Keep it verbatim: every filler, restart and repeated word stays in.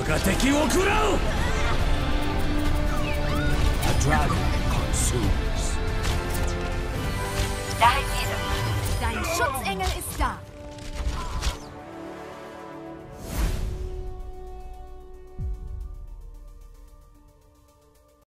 我が敵を食らう A dragon consumes. Dein Schutzengel ist